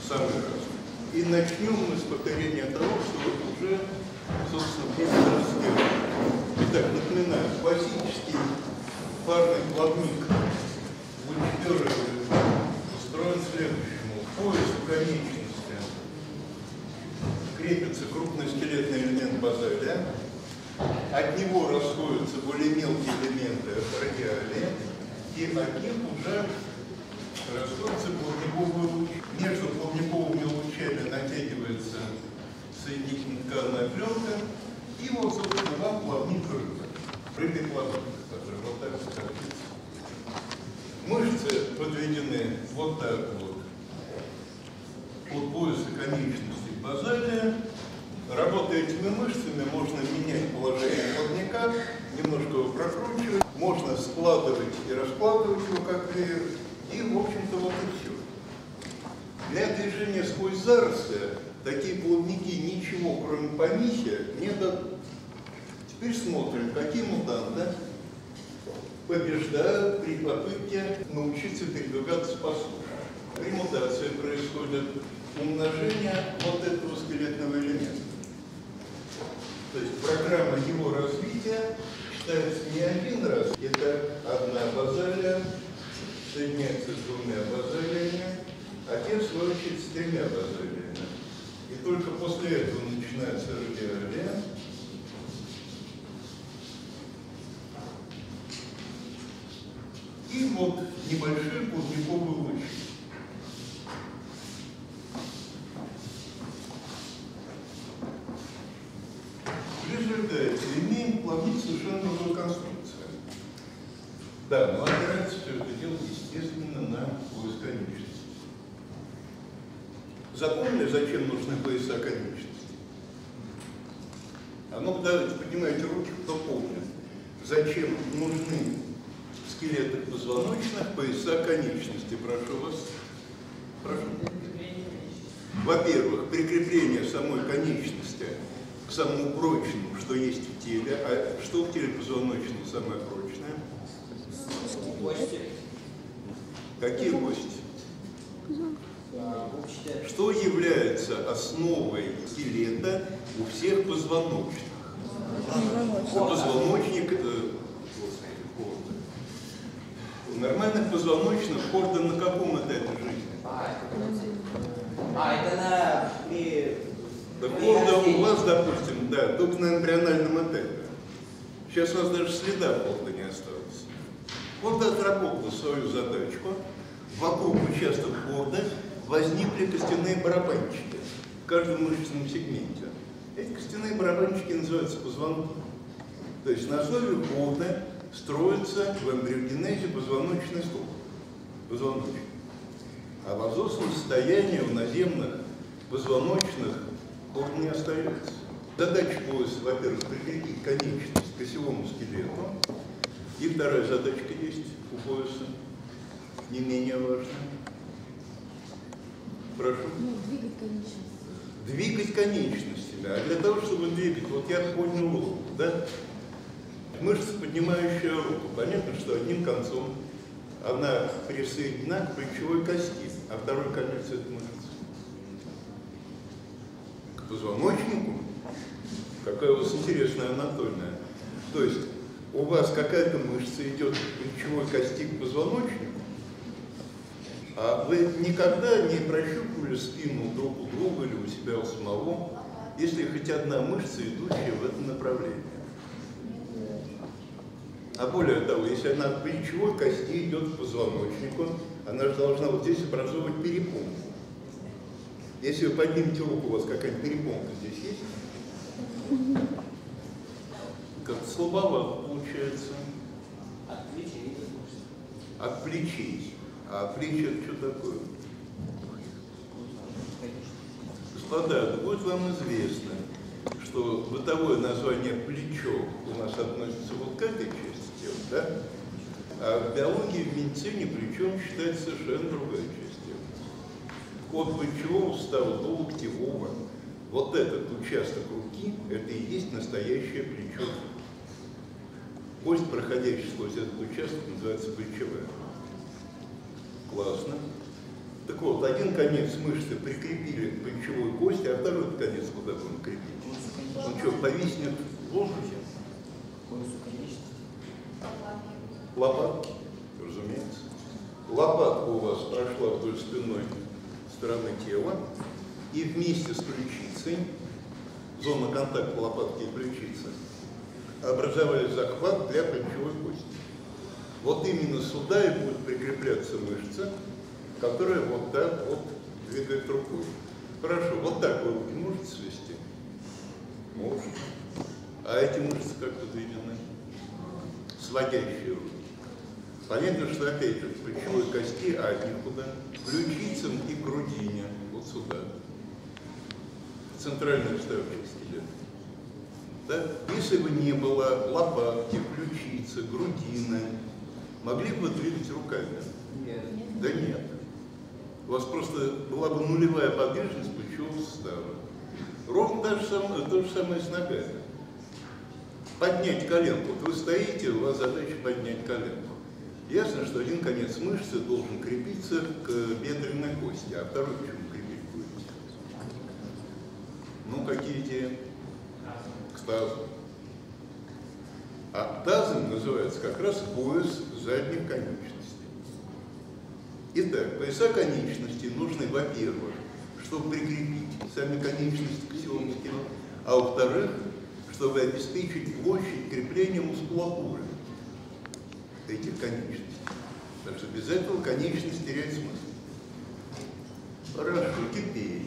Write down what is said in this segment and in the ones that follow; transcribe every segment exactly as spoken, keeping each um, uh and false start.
самый раз. И начнем мы с повторения того, что вот уже, собственно, будет рассказано. Итак, напоминаю, классический парный плавник Вульфберга устроен следующему. Пояс в конечности крепится крупный скелетный элемент базалия, от него расходятся более мелкие элементы радиали, и от них уже расходятся плавниковые лучи. Между плавниковыми лучами натягивается соединительно-тканная пленка, и вот, собственно, вам плавник рыбы. Рыбий плавник, который вот так скажется. Мышцы подведены вот так вот от пояса конечностей базалия. Работая этими мышцами, можно менять положение плавника, немножко его прокручивать, можно складывать и раскладывать его как веер, и, в общем-то, вот и все. Для движения сквозь заросли такие плавники ничего, кроме помехи, не дадут. Теперь смотрим, какие мутанты побеждают при попытке научиться передвигаться по суше. При мутации происходит умножение вот этого скелетного элемента. То есть программа его развития считается не один раз, это одна базалия соединяется с двумя базалиями, а те, в свою очередь, с тремя базалиями. И только после этого начинается радиалия. И вот небольшие плавниковые лучи. В результате имеем плавник совершенно другой конструкции. Да, но опирается все это дело, естественно, на пояс конечностей. Запомнили, зачем нужны пояса конечностей? А ну, давайте поднимайте руки, кто помнит, зачем нужны скелеты позвоночных, пояса конечностей. Прошу вас. Прошу. Во-первых, прикрепление самой конечности к самому прочному, что есть в теле. А что в теле позвоночного самое прочное? Кости. Какие кости? Что является основой скелета у всех позвоночных? Позвоночник, э, у нормальных позвоночных хорда на каком этапе жизни? А, это на... При... Да, хорда у вас, допустим, да, только на эмбриональном этапе. Сейчас у вас даже следа хорда не осталось. Хорда отработала свою задачку. Вокруг участков хорда возникли костяные барабанчики в каждом мышечном сегменте. Эти костяные барабанчики называются позвонки. То есть на основе хорда строится в эмбриогенезе позвоночный столб, позвоночник. А в азотном состоянии у наземных позвоночных хорд не остается. Задача пояса, во-первых, прикрепить конечность к осевому скелету. И вторая задачка есть у пояса, не менее важная. Прошу. Ну, двигать конечности. Двигать конечностями. А для того, чтобы двигать, вот я поднял руку, да? Мышца, поднимающая руку. Понятно, что одним концом она присоединена к плечевой кости, а второй конец это мышца. К позвоночнику. Какая у вас интересная анатомия. То есть у вас какая-то мышца идет к плечевой кости к позвоночнику, а вы никогда не прощупывали спину друг у друга или у себя у самого, если хоть одна мышца, идущая в этом направлении. А более того, если она к плечевой кости идет к позвоночнику, она же должна вот здесь образовывать перепонку. Если вы поднимете руку, у вас какая-нибудь перепонка здесь есть? Как-то слабовато получается. От плечей. От плечей. А плечи это что такое? Господа, да будет вам известно, что бытовое название плечо у нас относится вот к этой части тела, да? А в биологии, в медицине плечом считается совершенно другая часть тела. От плечевого сустава до локтевого. Вот этот участок руки, это и есть настоящее плечо. Кость, проходящая сквозь этот участок, называется плечевая. Классно. Так вот, один конец мышцы прикрепили к плечевой кости, а второй конец куда будем крепить? Он что, повиснет в воздухе? Лопатки, разумеется. Лопатка у вас прошла вдоль спинной стороны тела, и вместе с ключицей, зона контакта лопатки и ключицы, образовали захват для плечевой кости. Вот именно сюда и будет прикрепляться мышца, которая вот так вот двигает рукой. Хорошо, вот так вы руки можете свести? Можете. А эти мышцы как подведены? Сводящие руки. Понятно, что опять же к плечевой кости, а от них куда? Ключицам и грудине. Вот сюда. Центральная вставка скелета. Да? Если бы не было лопатки, ключицы, грудины, могли бы двигать руками? Нет. Да нет. У вас просто была бы нулевая подвижность плечевого сустава. Ровно то же самое, то же самое с ногами. Поднять коленку. Вот вы стоите, у вас задача поднять коленку. Ясно, что один конец мышцы должен крепиться к бедренной кости, а второй к чему крепить будете? Ну, какие те? К тазу. А тазом называется как раз пояс задних конечностей. Итак, пояса конечностей нужны, во-первых, чтобы прикрепить сами конечности к силам скелета, а во-вторых, чтобы обеспечить площадь крепления мускулатуры этих конечностей. Так что без этого конечность теряет смысл. Хорошо, теперь.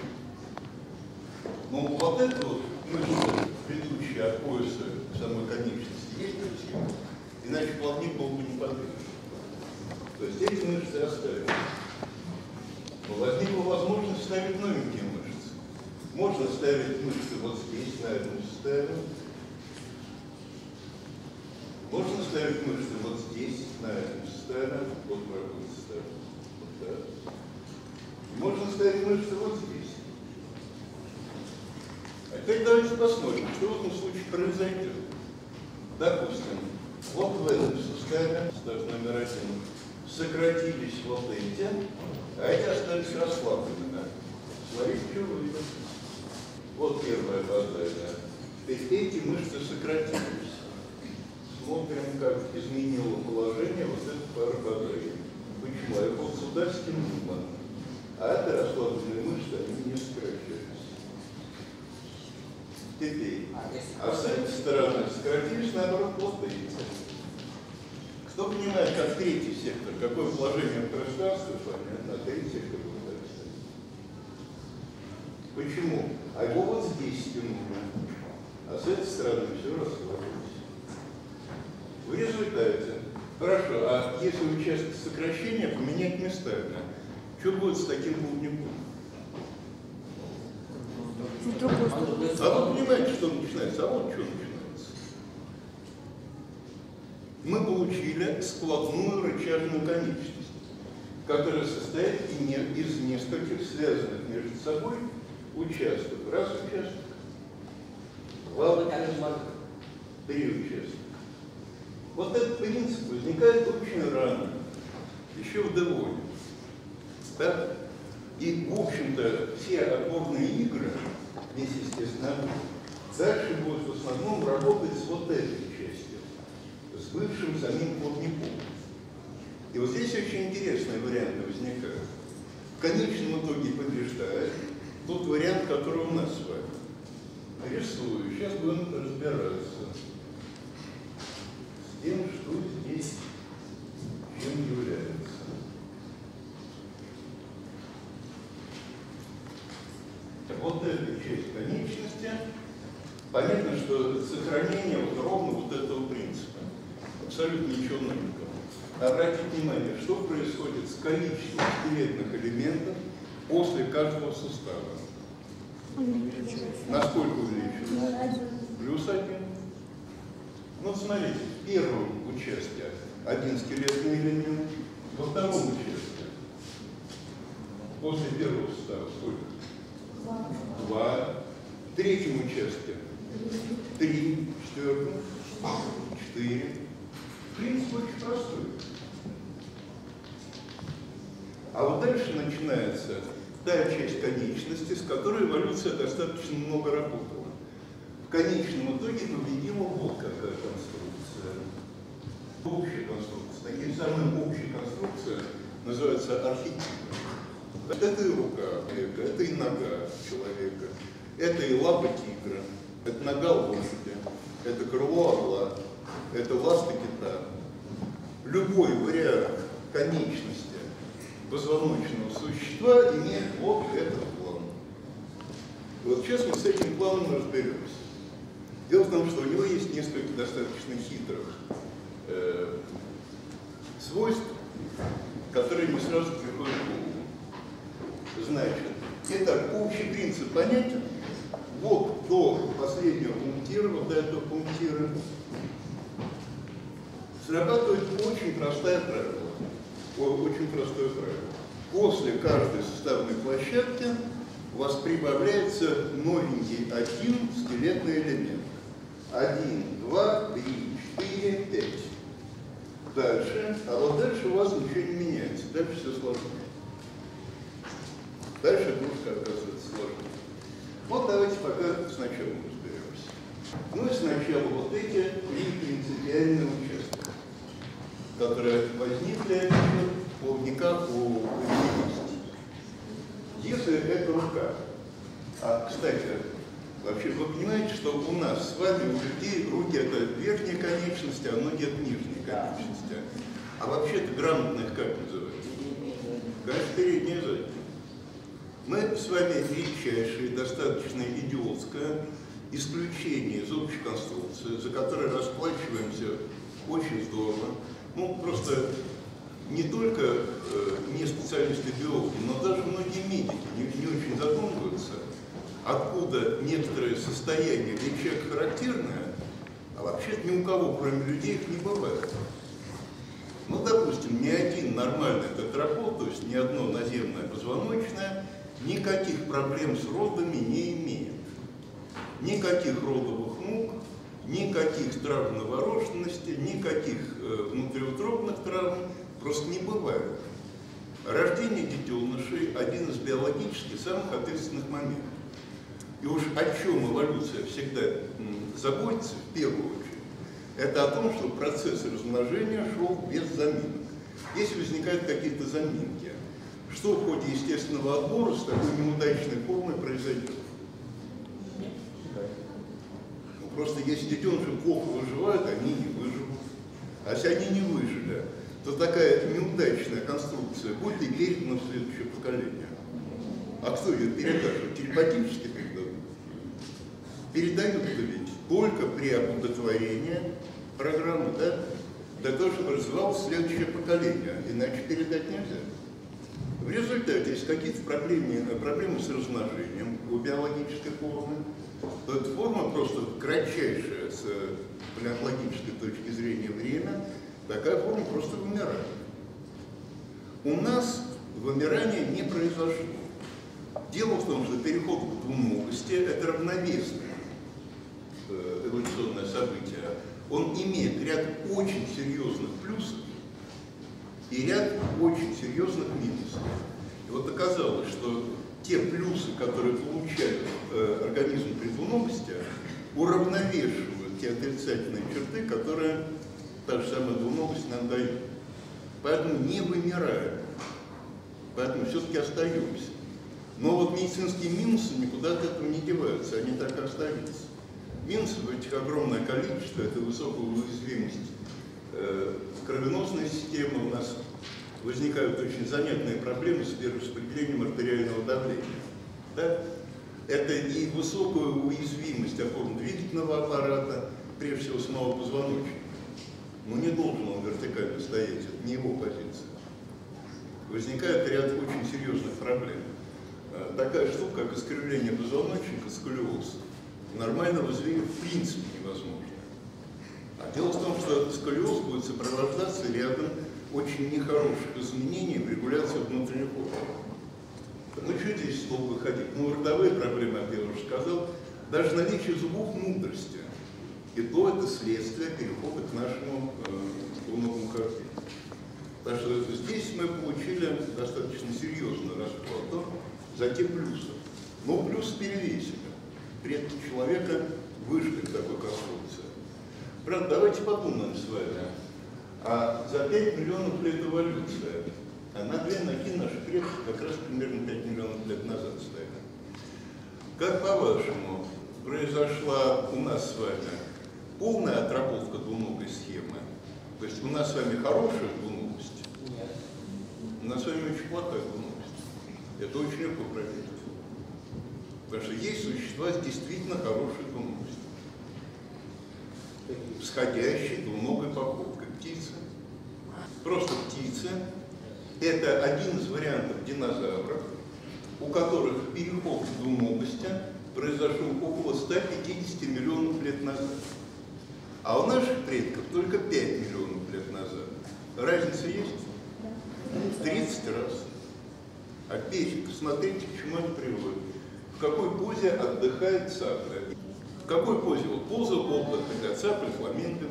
Ну, вот эта вот мышца, ведущая от пояса самой конечности, есть причина? Иначе плавник был бы неподвижен. То есть эти мышцы оставим. Но возникла возможность ставить новенькие мышцы. Можно ставить мышцы вот здесь, на этом ставим. Можно ставить мышцы вот здесь, на этом ставим. Вот проходит ставим. Вот так. Можно ставить мышцы вот здесь. А теперь давайте посмотрим, что в этом случае произойдет. Допустим, вот в этом суставе, сустав номер один, сократились вот эти, а эти остались расслабленными. Смотрите, что выйдет. Вот первая базальная. Теперь эти мышцы сократились. Смотрим, как изменило положение вот эта пара базальная. Почему? Я вот сюда стянула, а это расслабленные мышцы, они не сокращаются. Теперь, а с этой стороны сократились, наоборот, вот эти. Кто понимает, как третий сектор, какое положение в пространстве, понятно, а третий сектор будет так. Почему? А его вот здесь стянули, а с этой стороны все расслабилось. В результате, хорошо, а если участок сокращения, поменять местами, что будет с таким плавником? А вы понимаете, что начинается? А вот что начинается. Мы получили складную рычажную конечность, которая состоит из нескольких связанных между собой участков. Раз участок, два участка, три участка. Вот этот принцип возникает очень рано, еще в Девоне. Так? И, в общем-то, все опорные игры, здесь, естественно, дальше будут в основном работать с вот этой частью, с бывшим самим плавником. И вот здесь очень интересные варианты возникают. В конечном итоге побеждает тот вариант, который у нас с вами. Рисую. Сейчас будем разбираться с тем, что здесь чем является. Вот эта часть конечности, понятно, что сохранение вот ровно вот этого принципа. Абсолютно ничего новенького. Обратите внимание, что происходит с количеством скелетных элементов после каждого сустава. Насколько увеличивается? Плюс один. Ну, смотрите, в первом участке один скелетный элемент, во втором участке после первого сустава сколько? Два. В третьем участке три. В четвертом четыре. Принцип очень простой. А вот дальше начинается та часть конечности, с которой эволюция достаточно много работала. В конечном итоге победила вот какая конструкция. Общая конструкция. Такие самые общие конструкции называются архетипы. Это и рука человека, это и нога человека, это и лапа тигра, это нога лошади, это крыло орла, это ласты кита. Любой вариант конечности позвоночного существа имеет вот этот план. Вот сейчас мы с этим планом разберемся. Дело в том, что у него есть несколько достаточно хитрых э, свойств, которые не сразу приходят в голову. Значит, итак, общий принцип понятен. Вот до последнего пунктира, вот до этого пунктира, срабатывает очень простое правило. Очень простое правило. После каждой составной площадки у вас прибавляется новенький один скелетный элемент. Один, два, три, четыре, пять. Дальше, а вот дальше у вас ничего не меняется. Дальше все сложнее. Дальше игрушка оказывается сложнее. Вот давайте пока сначала разберемся. Ну и сначала вот эти три принципиальные участка, которые возникли плавника у личности. Если это рука, а, кстати, вообще вы понимаете, что у нас с вами, у людей, руки это верхняя конечность, а ноги это нижняя конечность. А вообще-то грамотно их как называется? Конечно, передняя и задняя. Мы с вами величайшее, достаточно идиотское исключение из общей конструкции, за которое расплачиваемся очень здорово. Ну, просто не только э, не специалисты-биологи, но даже многие медики не, не очень задумываются, откуда некоторые состояния для человека характерные, а вообще-то ни у кого, кроме людей, их не бывает. Ну, допустим, ни один нормальный тетрапод, то есть ни одно наземное позвоночное, никаких проблем с родами не имеет. Никаких родовых мук, никаких травм новорожденности, никаких э, внутриутробных травм просто не бывает. Рождение детенышей – один из биологически самых ответственных моментов. И уж о чем эволюция всегда заботится, в первую очередь, это о том, что процесс размножения шел без заминок. Если возникают какие-то заминки, что в ходе естественного отбора с такой неудачной формой произойдет? Ну, просто если детеныши плохо выживают, они не выживут. А если они не выжили, то такая неудачная конструкция будет и передана в следующее поколение. А кто ее передает? Телепатически передают? Передают-то ведь только при оплодотворении программы, да? Для того, чтобы развивалось следующее поколение. Иначе передать нельзя. В результате, если какие-то проблемы, проблемы с размножением у биологической формы, то эта форма просто кратчайшая с палеонтологической точки зрения время, такая форма просто вымирает. У нас вымирание не произошло. Дело в том, что переход к двуногости – это равновесное эволюционное событие. Он имеет ряд очень серьезных плюсов и ряд очень серьезных минусов. И вот оказалось, что те плюсы, которые получает э, организм при двуногости, уравновешивают те отрицательные черты, которые та же самая двуногость нам дает. Поэтому не вымираем, поэтому все-таки остаемся. Но вот медицинские минусы никуда от этого не деваются, они так и остаются. Минусов этих огромное количество, это высокая уязвимость э, кровеносной системы, у нас возникают очень занятные проблемы с перераспределением артериального давления. Да? Это и высокая уязвимость опорно-двигательного аппарата, прежде всего самого позвоночника. Но не должен он вертикально стоять, это не его позиция. Возникает ряд очень серьезных проблем. Такая штука, как искривление позвоночника, сколиоз, нормального зрения в принципе невозможно. А дело в том, что сколиоз будет сопровождаться рядом очень нехороших изменений в регуляции внутренних органов. Ну, что здесь слово выходить? Ну, родовые проблемы, я уже сказал, даже наличие зубов мудрости. И то это следствие перехода к нашему э, лунному картину. Потому что здесь мы получили достаточно серьезную расплату за те плюсы. Но плюс перевесили. Предки человека вышли к такой конструкции. Правда, давайте подумаем с вами. А за пять миллионов лет эволюция, а на две ноги наши предки как раз примерно пять миллионов лет назад стояли. Как по-вашему, произошла у нас с вами полная отработка двуногой схемы? То есть у нас с вами хорошая двуногость? Нет. У нас с вами очень плохая двуногость. Это очень легко проверить. Потому что есть существа с действительно хорошей двуногостью. Сходящей двуногой походкой. Птицы. Просто птицы. Это один из вариантов динозавров, у которых переход к двуногости произошел около ста пятидесяти миллионов лет назад. А у наших предков только пять миллионов лет назад. Разница есть? тридцать раз. Опять, посмотрите, к чему это приводит. В какой позе отдыхает цапля? В какой позе? Вот поза отдыха для цапли фламинго.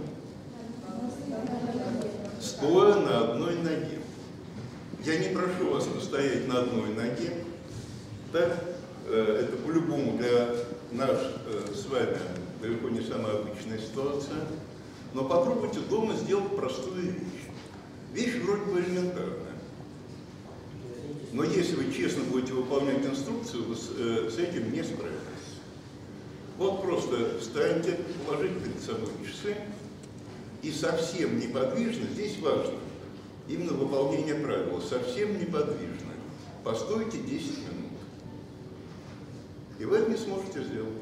Стоя на одной ноге. Я не прошу вас настоять на одной ноге. Так, э, это по-любому для нас э, с вами далеко не самая обычная ситуация. Но попробуйте дома сделать простую вещь. Вещь вроде бы элементарная. Но если вы честно будете выполнять инструкцию, вы с, э, с этим не справитесь. Вот просто встаньте, положите перед собой часы и совсем неподвижно, здесь важно именно выполнение правила, совсем неподвижно. Постойте десять минут. И вы это не сможете сделать.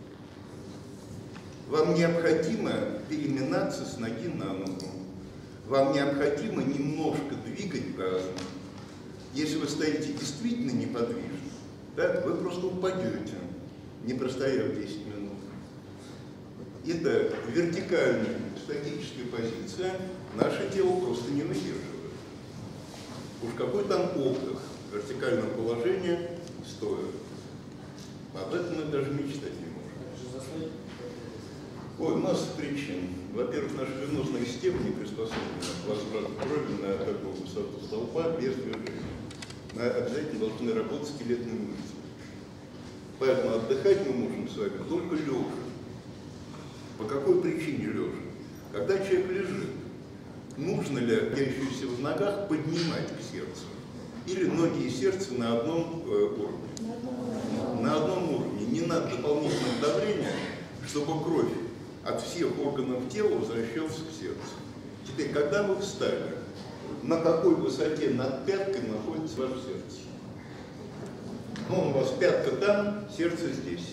Вам необходимо переминаться с ноги на ногу. Вам необходимо немножко двигать газом. Если вы стоите действительно неподвижно, да, вы просто упадете, не простояв десять минут. Итак, вертикальная статическая позиция наше тело просто не выдерживает. Уж какой там отдых в вертикальном положении стоит. Об этом мы даже мечтать не можем. Ой, масса причин. Во-первых, наши венозные системы не приспособлены к возврату крови на такую высоту столпа без движения. Мы обязательно должны работать скелетными мышцами. Поэтому отдыхать мы можем с вами только лежа. По какой причине лежа? Когда человек лежит, нужно ли находящуюся в ногах поднимать к сердцу? Или ноги и сердце на одном э, уровне? На одном уровне. Не надо дополнительного давления, чтобы кровь от всех органов тела возвращалась к сердцу. Теперь, когда вы встали, на какой высоте над пяткой находится ваше сердце? Ну, у вас пятка там, сердце здесь.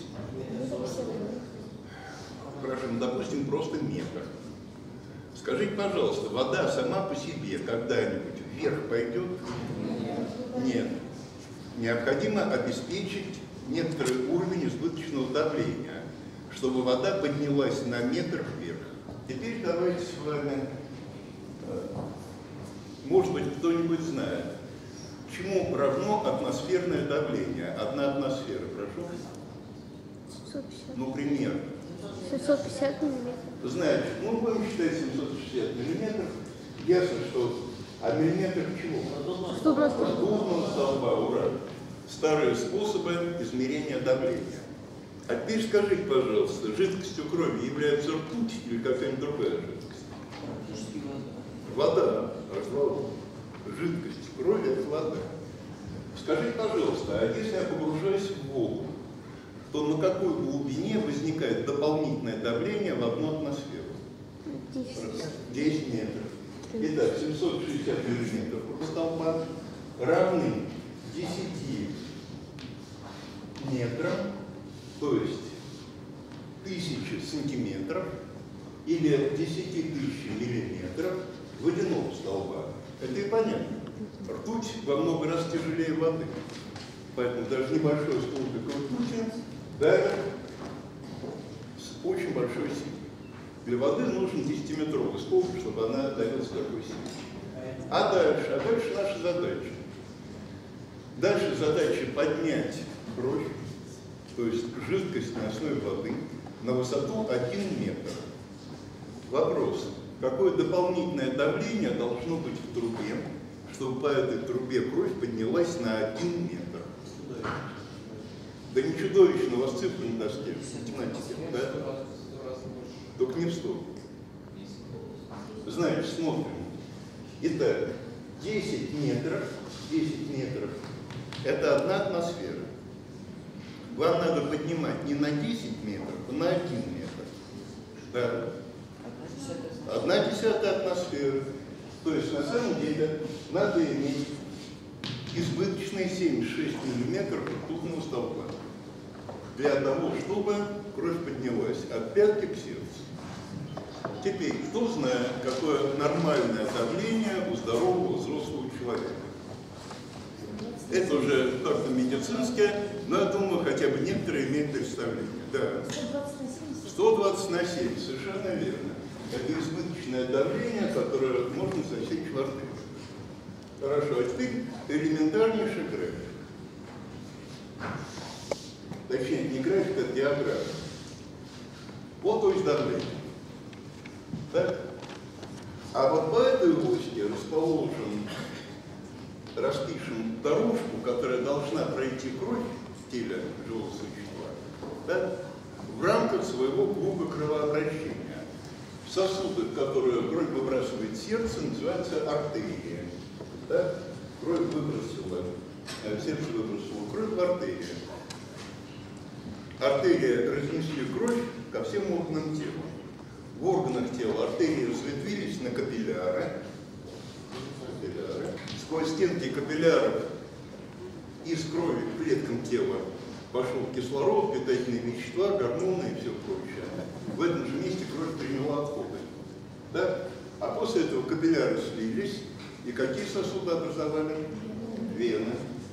Хорошо, ну, допустим, просто метр. Скажите, пожалуйста, вода сама по себе когда-нибудь вверх пойдет? Нет. Необходимо обеспечить некоторый уровень избыточного давления, чтобы вода поднялась на метр вверх. Теперь давайте с вами, может быть, кто-нибудь знает, чему равно атмосферное давление? Одна атмосфера, прошу. семьсот пятьдесят. Ну, примерно. семьсот пятьдесят миллиметров. Знаете, ну, будем считать семьсот шестьдесят миллиметров. Ясно, что... А миллиметр чего? Ртутного столба. Ртутного столба, ура. Старые способы измерения давления. А теперь скажите, пожалуйста, жидкостью крови является ртуть или какая-нибудь другая жидкость? Вода. Жидкость крови – это вода. Скажите, пожалуйста, а если я погружаюсь в воду, то на какой глубине возникает дополнительное давление в одну атмосферу? десять метров. Итак, семьсот шестьдесят миллиметров столба равны десяти метрам, то есть тысячи сантиметров или десяти тысяч миллиметров водяного столба. Это и понятно. Ртуть во много раз тяжелее воды. Поэтому даже небольшой столбик ртути давит с очень большой силой. Для воды нужен десятиметровый столбик, чтобы она давила с такой силой. А дальше? А дальше наша задача. Дальше задача поднять кровь, то есть жидкость на основе воды, на высоту один метр. Вопрос. какое дополнительное давление должно быть в трубе, чтобы по этой трубе кровь поднялась на один метр. Да не чудовищно, у вас цифры на доске, математики, да? Только не в сто. Значит, смотрим. Итак, десять метров, десять метров – это одна атмосфера. Вам надо поднимать не на десять метров, а на один метр. Да. Одна десятая атмосферы. То есть, на самом деле, надо иметь избыточные семьдесят шесть миллиметров ртутного столба для того, чтобы кровь поднялась от пятки к сердцу. Теперь, кто знает, какое нормальное давление у здорового взрослого человека? Это уже как-то медицинское, но я думаю, хотя бы некоторые имеют представление. Да. сто двадцать на семь, совершенно верно. Это избыточное давление, которое можно засечь в артерии. Хорошо, а теперь элементарнейший график. Точнее, не график, а диаграмма. Вот ось давления. Так? А вот по этой оси расположен, распишем дорожку, которая должна пройти кровь в теле живого существа, да? В рамках своего круга кровообращения. Сосуды, в которые кровь выбрасывает сердце, называются артерии. Да? Кровь выбросила, сердце выбросило кровь в артерию. Артерии разнесли кровь ко всем органам тела. В органах тела артерии разветвились на капилляры. капилляры. Сквозь стенки капилляров из крови к клеткам тела пошел кислород, питательные вещества, гормоны и все прочее. В этом же месте кровь приняла отходы. Да? А после этого капилляры слились, и какие сосуды образовали? Вены.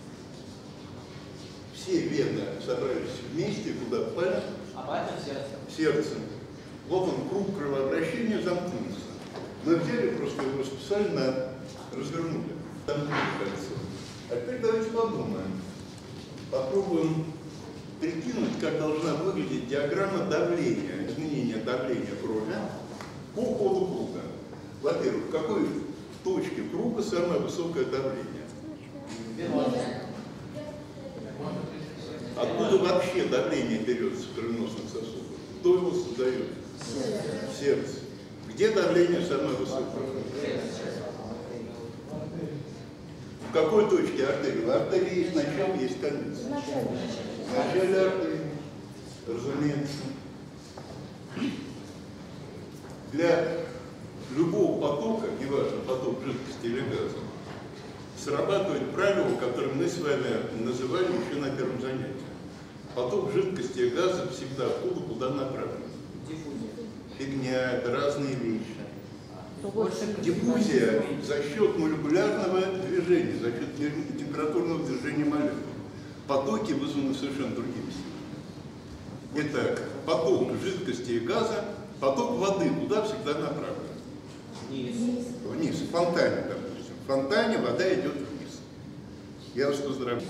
Все вены собрались вместе, куда попали? Обратно в сердце. В сердце. Вот он, круг кровообращения замкнулся. Мы взяли, просто его специально развернули. Замкнули кольцо. А теперь давайте подумаем. Попробуем прикинуть, как должна выглядеть диаграмма давления, изменения давления крови по ходу круга. Во-первых, в какой точке круга самое высокое давление? Откуда вообще давление берется в кровеносных сосудах? Кто его создает? Сердце. Где давление самое высокое? В какой точке артерии? В артерии есть начало, есть конец. В начале артерии, разумеется. Для любого потока, неважно, поток жидкости или газа, срабатывает правило, которое мы с вами называли еще на первом занятии. Поток жидкости и газа всегда оттуда, куда направлен. Фигня, это разные вещи. Диффузия за счет молекулярного движения, за счет температурного движения молекул. Потоки вызваны совершенно другими силами. Итак, поток жидкости и газа, поток воды куда всегда направлен? Вниз. Вниз, в фонтане, допустим. В фонтане вода идет вниз. Я вас поздравляю.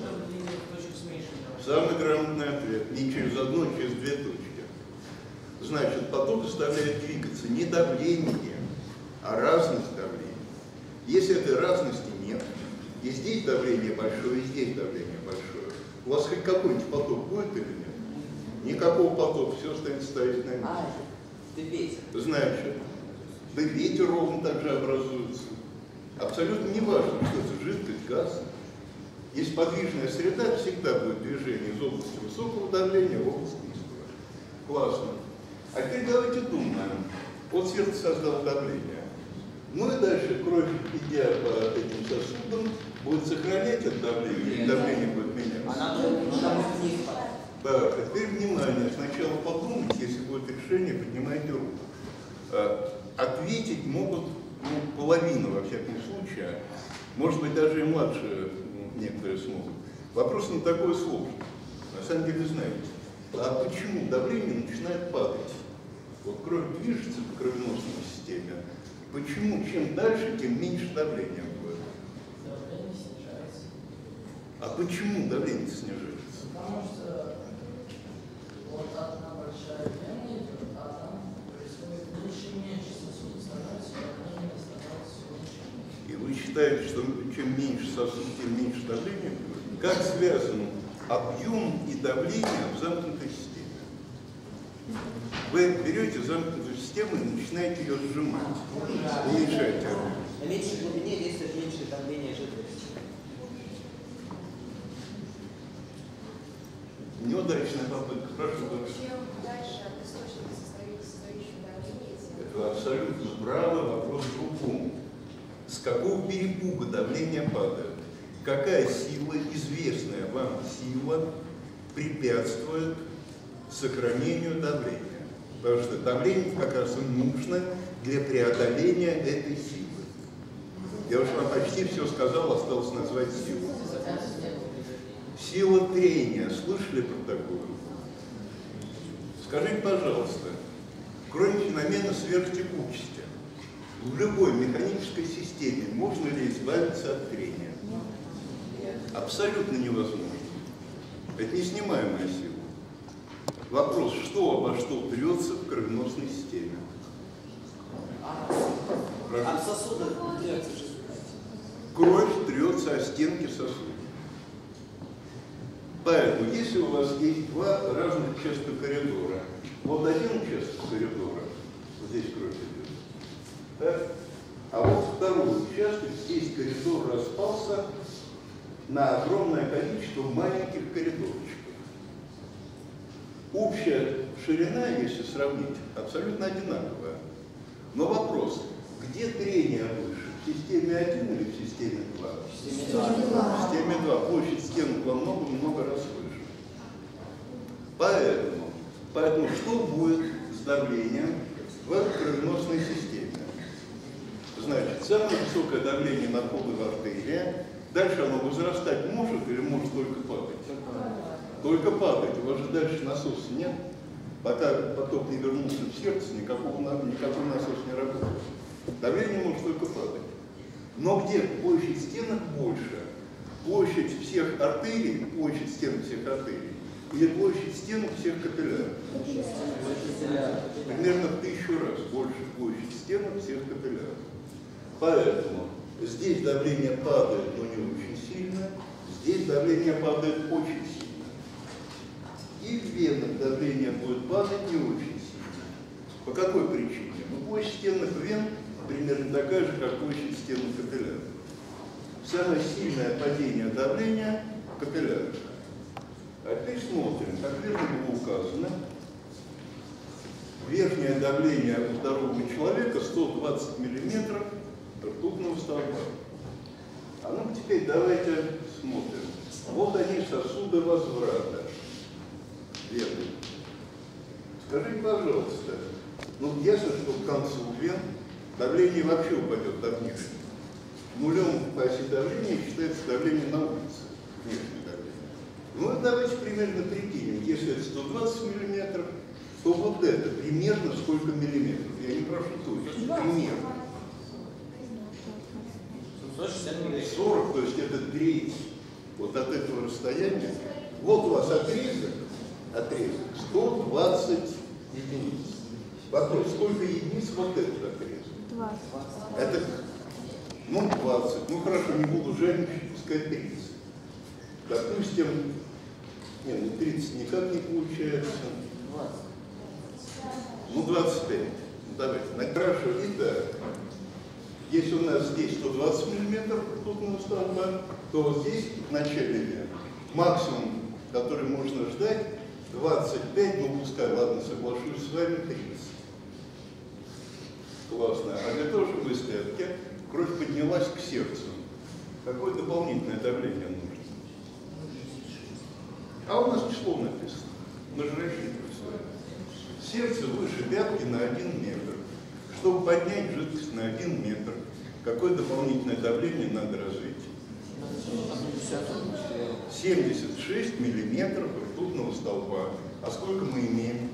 Самый грамотный ответ. Не через одну, а через две точки. Значит, поток заставляет двигаться не давление, а разность давления. Если этой разности нет, и здесь давление большое, и здесь давление большое, у вас хоть какой-нибудь поток будет или нет? Никакого потока, все останется стоять на месте. А, это ветер. Значит, да и ветер ровно так же образуется. Абсолютно не важно, что это жидкость, газ. Есть подвижная среда, всегда будет движение из области высокого давления в область низкого. Классно. А теперь давайте думаем. Вот сердце создало давление. Ну и дальше кровь, идя по этим сосудам, будет сохранять это давление, и давление будет меняться. Она будет вниз. Да, а теперь внимание. Сначала подумайте, если будет решение, поднимайте руку. А, ответить могут ну, половину, во всяком случае. Может быть, даже и младшие некоторые смогут. Вопрос не такой сложный. На самом деле, знаете, а почему давление начинает падать? Вот кровь движется по кровеносной системе. Почему чем дальше, тем меньше давления будет? Давление снижается. А почему давление снижается? Потому что вот одна большая вена идет, а там происходит меньше и меньше сосудов. считает, что чем меньше сосуд, тем меньше давление. Как связан объем и давление в замкнутой системе? Вы берете замкнутую систему и начинаете ее сжимать, уменьшаете объем. На меньшей глубине действует меньшее давление жидкости. Неудачная попытка. Прошу. Чем дальше от источника создающего давление, тем... Это абсолютно правый вопрос в другом. С какого перепуга давление падает? Какая сила, известная вам сила, препятствует сохранению давления? Потому что давление как раз и нужно для преодоления этой силы. Я уже вам почти все сказал, осталось назвать силу. Сила трения. Слышали про такую? Скажите, пожалуйста, кроме феномена сверхтекучести, в любой механической системе можно ли избавиться от трения? Абсолютно невозможно. Это неснимаемая сила. Вопрос, что обо что трется в кровеносной системе? Прошу. От сосудов трется жидкость. Кровь трется о стенки сосуда. Поэтому, если у вас есть два разных участка коридора, вот один участок коридора, вот здесь кровь идет, так? А вот второй участок, здесь коридор распался на огромное количество маленьких коридорчиков. Общая ширина, если сравнить, абсолютно одинаковая. Но вопрос, где трение выше? В системе один или в системе два? В системе два. В системе два. Площадь стенок во много-много раз выше. Поэтому, поэтому что будет с давлением в кровеносной системе? Значит, самое высокое давление находится в артерии. Дальше оно возрастать может или может только падать? Только падать. У вас же дальше насоса нет. Пока поток не вернулся в сердце, никакого, никакой насос не работает. Давление может только падать. Но где площадь стенок больше? Площадь всех артерий, площадь стенок всех артерий, или площадь стенок всех капилляров? Примерно в тысячу раз больше площадь стенок всех капилляров. Поэтому здесь давление падает, но не очень сильно, здесь давление падает очень сильно. И в венах давление будет падать не очень сильно. По какой причине? Ну, площадь стенок вен примерно такая же, как площадь стенок капилляров. Самое сильное падение давления в капиллярах. А теперь смотрим, как верно было указано. Верхнее давление у здорового человека сто двадцать миллиметров ртутного столба. А ну теперь давайте смотрим. Вот они, сосуды возврата. Вены. Скажите, пожалуйста, ну ясно, что к концу вен давление вообще упадет до внешнего. Нулем по оси давления считается давление на улице. Внешнее давление. Ну давайте примерно прикинем, если это сто двадцать миллиметров, то вот это примерно сколько миллиметров? Я не прошу точно, примерно. сорок, то есть это треть вот от этого расстояния. Вот у вас отрезок, отрезок сто двадцать единиц. Вопрос, сколько единиц вот этот отрезок? двадцать. Это, ну, двадцать. Ну, хорошо, не буду жадничать, пускай тридцать. Допустим, не, ну, тридцать никак не получается. Ну, двадцать пять. Ну, давайте. Хорошо, итак. Если у нас здесь сто двадцать миллиметров ртутного столба, то вот здесь в начале вен максимум, который можно ждать, двадцать пять, ну пускай, ладно, соглашусь с вами, тридцать. Классно. А для того, чтобы из клетки кровь поднялась к сердцу, какое дополнительное давление нужно? А у нас число написано. Мы же рассчитываем с вами. Сердце выше пятки на один метр. Чтобы поднять жидкость на один метр, какое дополнительное давление надо развить? семьдесят шесть миллиметров ртутного столба. А сколько мы имеем?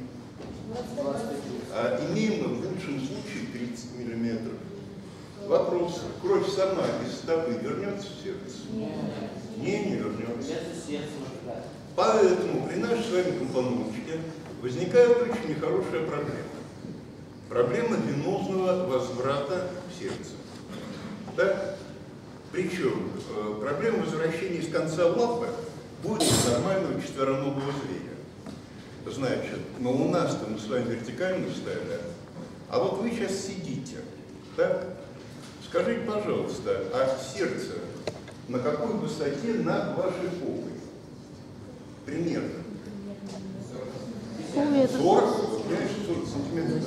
А имеем мы в лучшем случае тридцать миллиметров. Вопрос. Кровь сама из стопы вернется в сердце? Не, не вернется. Поэтому при нашей с вами компоновочке возникает очень нехорошая проблема. Проблема венозного возврата в сердце. Так? Причем э, проблема возвращения с конца лапы будет у нормального четвероногого зверя. Значит, но у нас-то мы с вами вертикально встали, а вот вы сейчас сидите, так? Скажите, пожалуйста, а сердце на какой высоте над вашей попой? Примерно. Полметра. сорок, понимаешь, сорок сантиметров.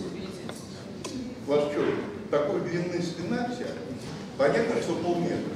У вас что, такой длинная спина вся? Понятно, что полметра.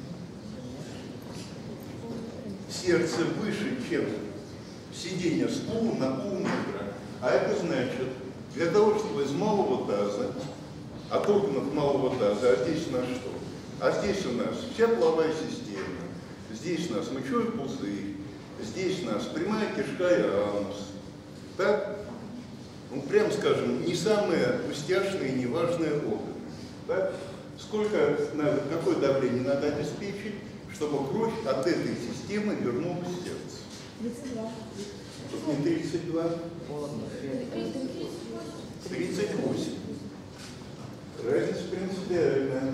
Сердце выше, чем сиденье стула на полметра. А это значит, для того, чтобы из малого таза, от органов малого таза, а здесь у нас что? А здесь у нас вся половая система, здесь у нас мочевой пузырь, здесь у нас прямая кишка и анус. Так? Ну, прям скажем, не самые пустяшные и неважные органы. Так? Сколько надо, какое давление надо обеспечить, чтобы кровь от этой системы вернулась в сердце? тридцать два. Тут не тридцать два. тридцать восемь. Разница принципиальная.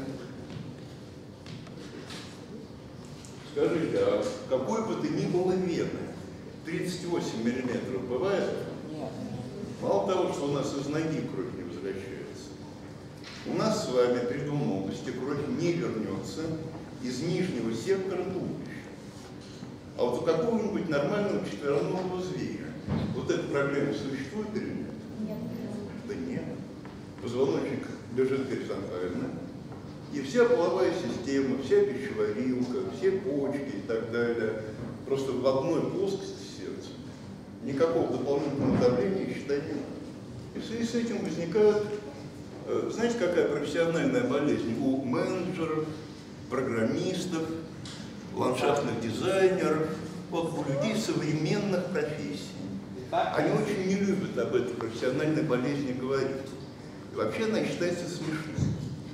Скажите, а какой бы ты ни было вены, тридцать восемь миллиметров бывает? Нет. Мало того, что у нас из ноги кровь не возвращается, у нас с вами при двуногости кровь не вернется из нижнего сектора туловища. А вот у какого-нибудь нормального четвероногого зверя вот эта проблема существует или нет? Нет. Да нет. Позвоночник лежит горизонтально, и вся половая система, вся пищеварилка, все почки и так далее просто в одной плоскости сердца. Никакого дополнительного давления считать не надо. И в связи с этим возникает, э, знаете, какая профессиональная болезнь у менеджеров, программистов, ландшафтных дизайнеров, вот у людей современных профессий. Они очень не любят об этой профессиональной болезни говорить. И вообще она считается смешной.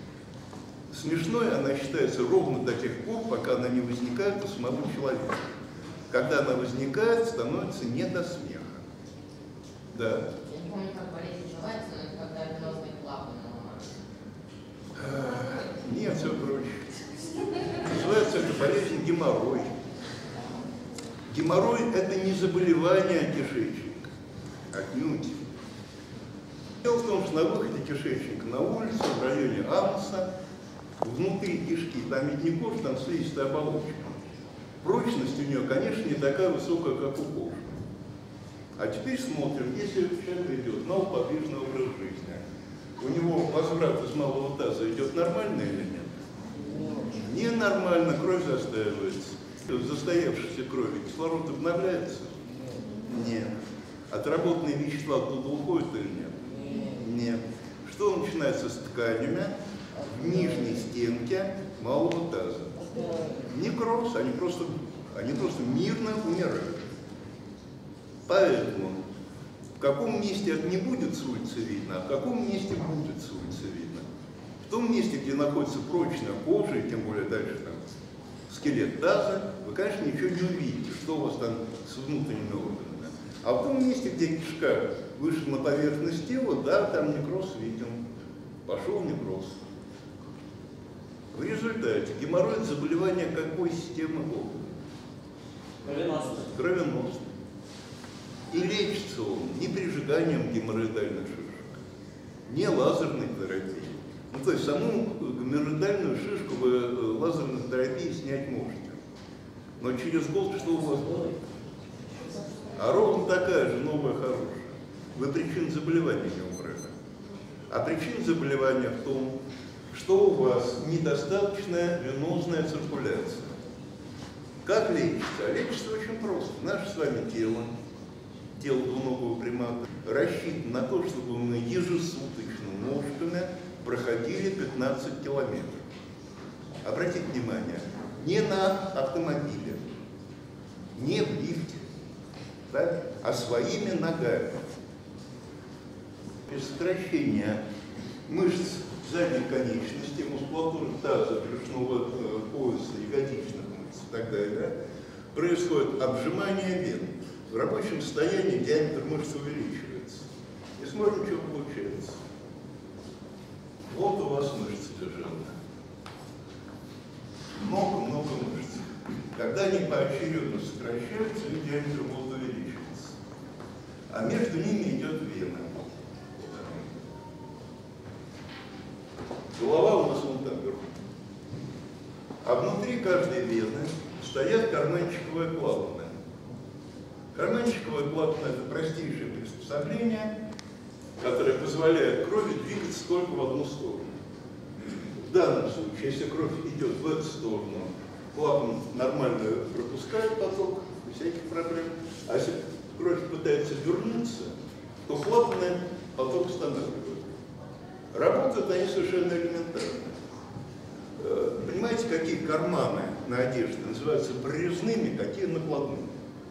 Смешной она считается ровно до тех пор, пока она не возникает у самого человека. Когда она возникает, становится не до смеха. Да. Я не помню, как болезнь называется, но это когда венозные клапаны ломаются. Нет, все проще. Называется это болезнь геморрой. Геморрой – это не заболевание кишечника, отнюдь. Дело в том, что на выходе кишечника на улицу, в районе ануса, внутри кишки, там ведь не кожа, там слизистая оболочка. Прочность у нее, конечно, не такая высокая, как у кожи. А теперь смотрим, если человек идет малоподвижный образ жизни, у него возврат из малого таза идет нормально или нет? Ненормально, кровь застаивается. В застоявшейся крови кислород обновляется? Нет. Отработанные вещества оттуда уходят или нет? Нет. Что начинается с тканями в нижней стенке малого таза? Некроз, они просто, они просто мирно умирают. Поэтому в каком месте это не будет с улицы видно, а в каком месте будет с улицы видно? В том месте, где находится прочная кожа, и тем более дальше там скелет таза, вы, конечно, ничего не увидите, что у вас там с внутренними органами. А в том месте, где кишка вышла на поверхность тела, да, там некроз виден. Пошел некроз. В результате геморрой – это заболевание какой системы органов? Кровеносный. Кровеносный. И лечится он не прижиганием геморроидальных шишек, не лазерной терапией. Ну, то есть саму геморроидальную шишку вы лазерной терапией снять можете. Но через год что у вас будет? А ровно такая же новая хорошая. Вы причин заболевания не убрали. А причина заболевания в том, что у вас недостаточная венозная циркуляция. Как лечится? А лечится очень просто. Наше с вами тело, тело двуногого примата, рассчитано на то, чтобы мы ежесуточно ножками проходили пятнадцать километров. Обратите внимание, не на автомобиле, не в лифте, да, а своими ногами. При сокращении мышц задней конечности, мускулатуры таза, брюшного э, пояса, ягодичных мышц и так далее, происходит обжимание вен. В рабочем состоянии диаметр мышц увеличивается. И смотрим, что получается. Вот у вас мышцы лежат. много-много мышц. Когда они поочередно сокращаются, их диаметр будет увеличиваться. А между ними идет вена. Голова у нас вон там вверху. А внутри каждой вены стоят карманчиковые клапаны. Карманчиковые клапаны – это простейшее приспособление, которое позволяет крови двигаться только в одну сторону. В данном случае, если кровь идет в эту сторону, клапан нормально пропускает поток, без всяких проблем. А если кровь пытается вернуться, то клапаны поток останавливают. Работают они совершенно элементарно. Понимаете, какие карманы на одежде называются прорезными, какие накладными?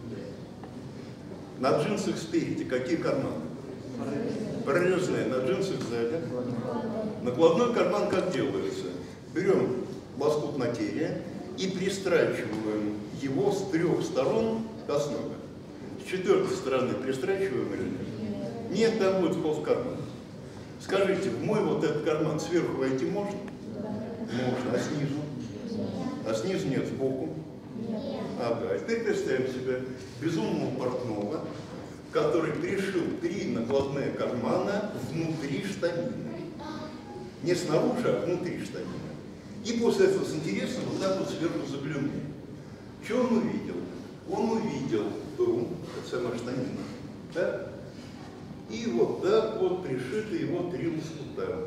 На джинсах спереди какие карманы? Прорезные. На джинсах сзади. Накладной карман как делается? Берем лоскут материи и пристрачиваем его с трех сторон к основе. С четвертой стороны пристрачиваем или нет? Нет, там будет вход в карман. Скажите, в мой вот этот карман сверху войти можно? Можно. А снизу? А снизу нет, сбоку? Ага. Теперь представим себе безумного портного, который пришил три накладные кармана внутри штанины. Не снаружи, а внутри штанины. И после этого с интересом вот так вот сверху заглянул. Что он увидел? Он увидел ту, это самая штанина. Да? И вот так вот пришиты его три лоскута.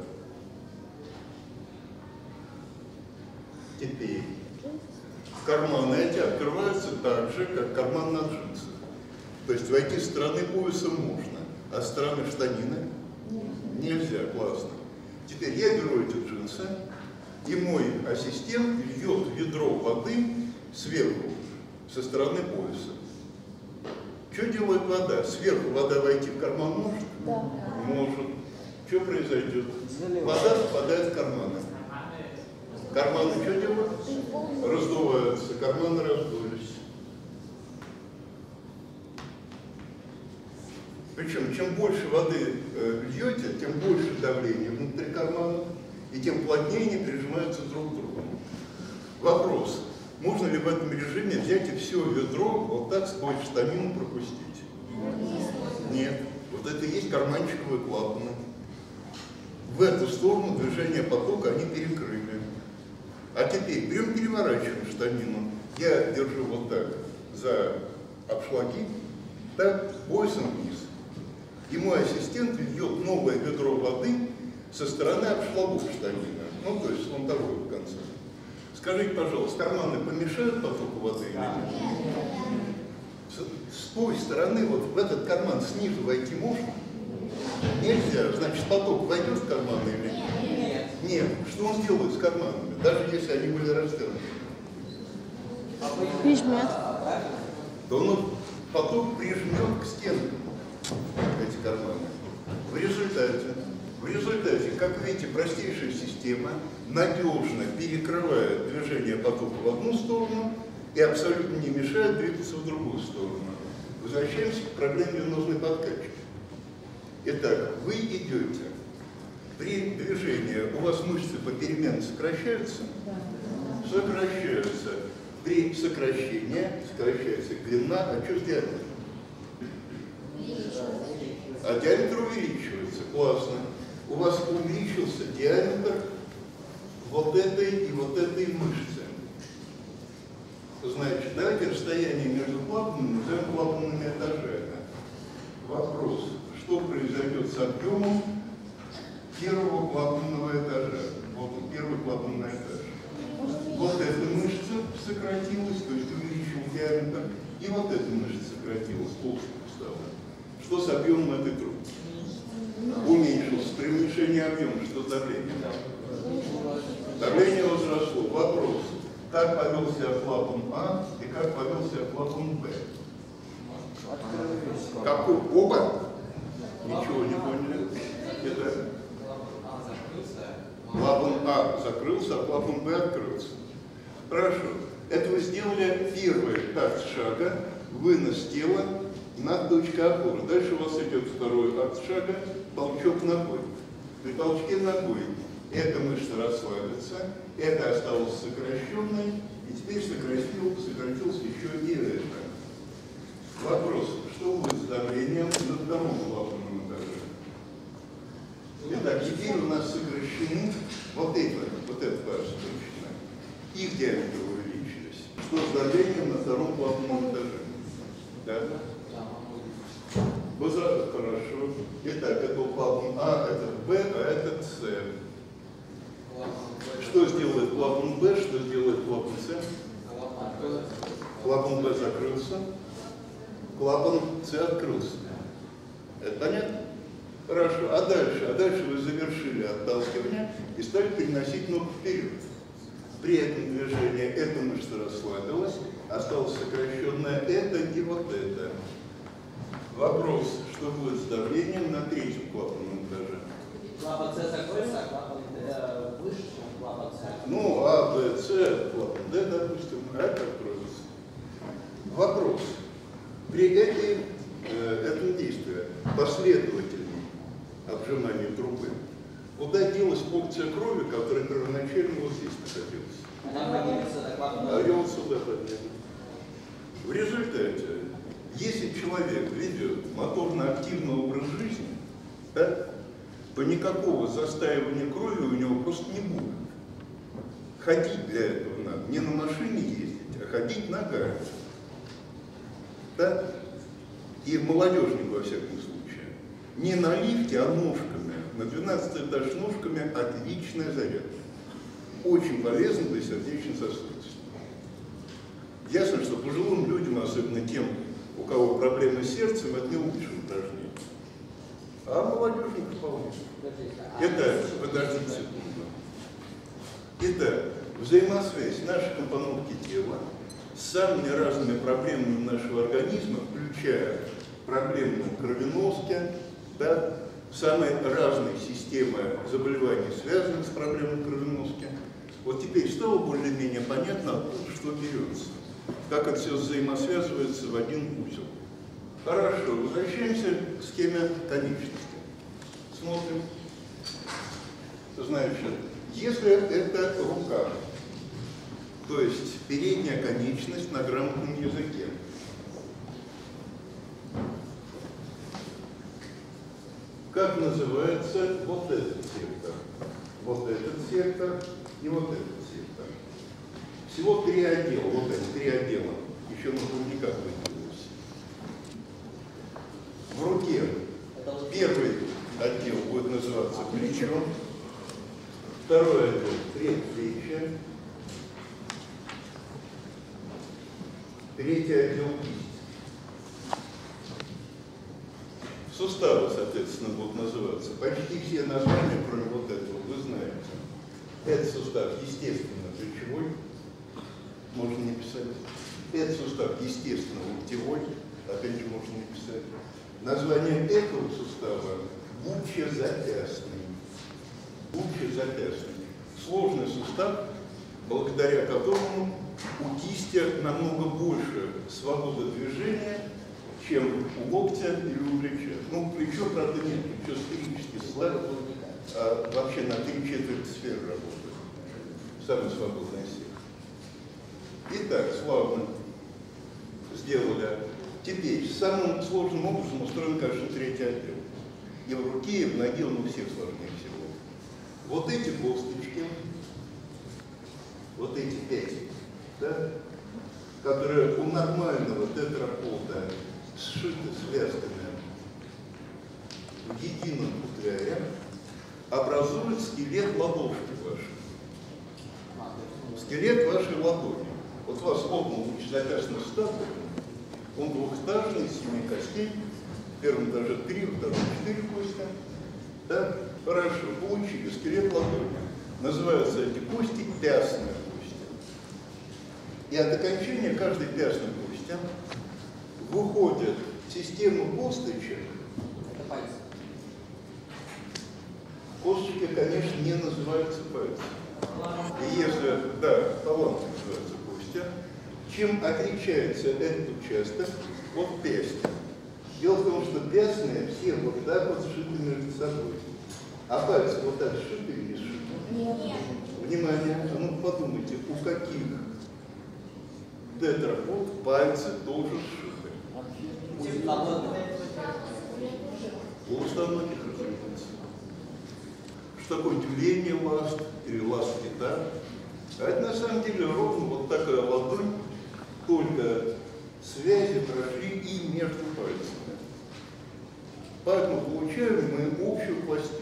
Теперь карманы эти открываются так же, как карман на джинсах. То есть войти с стороны пояса можно, а с стороны штанины нельзя. Классно. Теперь я беру эти джинсы, и мой ассистент льет ведро воды сверху, со стороны пояса. Что делает вода? Сверху вода войти в карман может? Да. Может. Что произойдет? Вода попадает в карманы. Карманы что делают? Раздуваются. Карманы раздулись. Причем, чем больше воды э, льете, тем больше давление внутри кармана, и тем плотнее они прижимаются друг к другу. Вопрос. Можно ли в этом режиме взять и все ведро вот так сквозь штанину пропустить? Нет. Вот это и есть карманчиковые клапаны. В эту сторону движения потока они перекрыли. А теперь берем, переворачиваем штанину. Я держу вот так за обшлаги, так, поясом вниз. И мой ассистент льет новое ведро воды со стороны обшлагов штанины. Ну, то есть вон того конца. Скажите, пожалуйста, карманы помешают потоку воды или нет? С, с той стороны, вот в этот карман снизу войти можно? Нельзя. Значит, поток войдет в карманы или нет? Нет. Что он сделает с карманами, даже если они были растерты? Прижмет. То он поток прижмет к стенкам эти карманы. В результате, в результате, как видите, простейшая система надежно перекрывает движение потока в одну сторону и абсолютно не мешает двигаться в другую сторону. Возвращаемся к проблеме венозной подкачки. Итак, вы идете. При движении у вас мышцы попеременно сокращаются? Сокращаются. При сокращении сокращается длина, а что с диаметром? А диаметр увеличивается. Классно. У вас увеличился диаметр вот этой и вот этой мышцы. Значит, давайте расстояние между клапанами назовем клапанными этажами. Вопрос. Что произойдет с объемом первого клапанного этажа? Вот он, первый клапанный этаж. Вот эта мышца сократилась, то есть увеличил диаметр, и вот эта мышца сократилась, толстая стала. Что с объемом этой трубки? Уменьшился. При уменьшении объема что с давлением? Давление возросло. Вопрос. Как повел себя клапан А и как повел себя клапан Б? Какой? Оба? Ничего не поняли. Это клапан А закрылся, а клапан Б открылся. Хорошо. Это вы сделали первый акт шага, вынос тела над точкой опоры. Дальше у вас идет второй акт шага, толчок ногой. При толчке ногой эта мышца расслабится, Это осталось сокращенной, и теперь сократил, сократился еще и это. Вопрос, что будет с давлением на втором клапанном этаже? Итак, теперь у нас сокращены вот эти, вот эта ваша толщина. Их диаметры увеличились. Что с давлением на втором клапанном этаже? Да? Возра... Хорошо. Итак, это клапан А, это Б, а это С. Что сделает клапан Б, что сделает клапан С? Клапан Б закрылся, клапан С открылся. Это понятно? Хорошо. А дальше? А дальше вы завершили отталкивание и стали переносить ногу вперед. При этом движении эта мышца расслабилась, осталось сокращенное это и вот это. Вопрос, что будет с давлением на третьем клапанном этаже? Клапан С закроется, а клапан Д выше, чем клапан С. Ну, А, Б, С, клапан Д, допустим, а это откроется. Вопрос. При этой, э, этом действии последовательном обжимании трубы, куда делась порция крови, которая первоначально вот здесь находилась? Она поднимется до клапана. А ее вот сюда подняли. В результате, если человек ведет моторно-активный образ жизни, да, то никакого застаивания крови у него просто не будет. Ходить для этого надо. Не на машине ездить, а ходить ногами. Да? И молодежник во всяком случае. Не на лифте, а ножками. На двенадцатый этаж ножками отличная зарядка. Очень полезно для сердечно-сосудистой. Ясно, что пожилым людям, особенно тем, у кого проблемы с сердцем, это не лучшее упражнение. А молодежник вполне. Итак, подождите секунду. Итак, взаимосвязь нашей компоновки тела с самыми разными проблемами нашего организма, включая проблемы кровеноски, да, самые разные системы заболеваний, связанных с проблемой кровеноски. Вот теперь стало более-менее понятно, откуда что берется, как это все взаимосвязывается в один узел. Хорошо, возвращаемся к схеме конечности. Смотрим. Значит, если это рука, то есть передняя конечность на грамотном языке, как называется вот этот сектор, вот этот сектор и вот этот сектор. Всего три отдела, вот они, три отдела, еще на никак выделилось. В руке первый отдел будет называться плечо, второй отдел предплечье, третий отдел кисть. Суставы, соответственно, будут называться. Почти все названия, кроме вот этого, вы знаете. Этот сустав, естественно, плечевой, можно не писать. Этот сустав, естественно, локтевой, опять же, можно не писать. Название этого сустава бучезапястный. Бучезапястный. Сложный сустав, благодаря которому у кисти намного больше свободы движения, чем у локтя или у плеча. Ну, плечо, правда, нет, плечо сферически слабо, а вообще на три четверти сферы работает. Самая свободная сфера. Итак, славно сделали. Теперь самым сложным образом устроен, конечно, третий отдел. И в руке, и в ноге он у всех сложнее всего. Вот эти косточки, вот эти пять, да, которые у нормального тетрапода сшиты связками в едином футляре, образуют скелет ладошки вашей. Скелет вашей ладони. Вот у вас лопнул лучезапястный сустав, он двухэтажный, из семи костей, в первом этаже три, во втором четыре кости. Да? Хорошо, получили скелет ладони. Называются эти кости пястные кости. И от окончания каждой пястной кости выходит система косточек. Это пальцы. Косточки, конечно, не называются пальцами. И если, да, талант называется костя, чем отличается этот участок от пясти? Дело в том, что пястные все вот так вот сшиты между собой. А пальцы вот так сшиты или не сшиты? Нет. внимание, а ну подумайте, у каких тетрапод пальцы тоже сшиты? У установки, разумеется. Что такое деление ласт или ласт кита? А это на самом деле ровно вот такая ладонь, только связи прошли и между пальцами. Поэтому получаем мы общую пластину.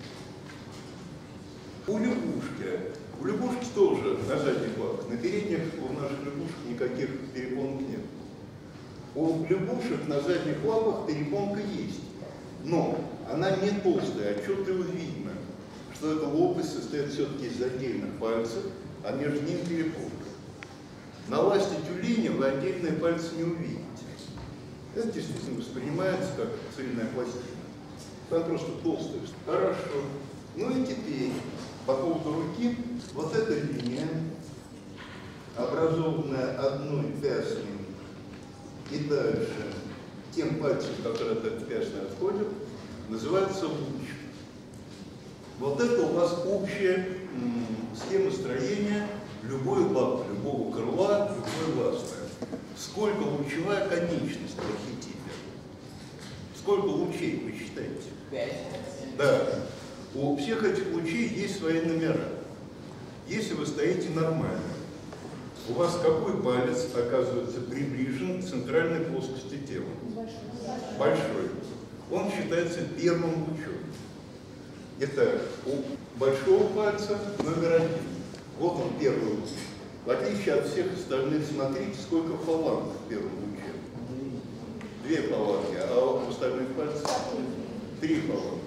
У лягушки, у лягушки тоже на задних лапах, на передних у наших лягушек никаких перепонок нет. У лягушек на задних лапах перепонка есть, но она не толстая, отчетливо видно, что эта лопасть состоит все-таки из отдельных пальцев, а между ними перепонка. На ласте тюленя вы отдельные пальцы не увидите. Это действительно воспринимается как цельная пластина. Там просто толстая. Хорошо. Ну и теперь по поводу руки, вот эта линия, образованная одной пястной и дальше тем пальцем, который от этой пястной отходит, называется луч. Вот это у вас общая м, схема строения любой лапы, любого крыла, любой ласты. Сколько лучевая конечность в архетипе? Сколько лучей, вы считаете? Пять. Да. У всех этих лучей есть свои номера. Если вы стоите нормально, у вас какой палец оказывается приближен к центральной плоскости тела? Большой. Он считается первым лучом. Итак, у большого пальца номер один. Вот он, первый луч. В отличие от всех остальных, смотрите, сколько фаланг в первом луче. Две фаланги, а у остальных пальцев три фаланги.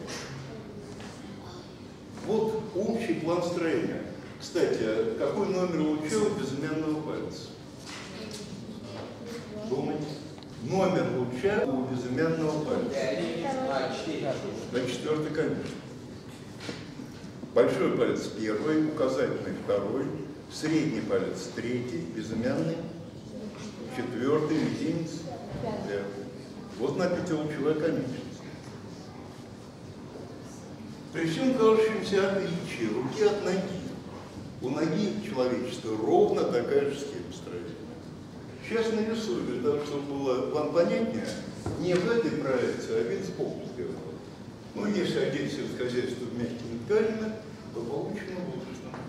Вот общий план строения. Кстати, какой номер луча у безымянного пальца? Думайте. Номер луча у безымянного пальца. А, четыре. На четвертый, конечно. Большой палец первый, указательный второй, средний палец третий, безымянный, четвертый, мизинец, пятый. Вот на пятилучевая конечность. При всем кажущемся отличии руки от ноги, у ноги человечества ровно такая же схема строения. Сейчас нарисую, для того, чтобы было вам понятнее, не в этой проекции, а вид сбоку сделал. Ну, если одеть сельскохозяйство мягкими тканями, то получено лучше.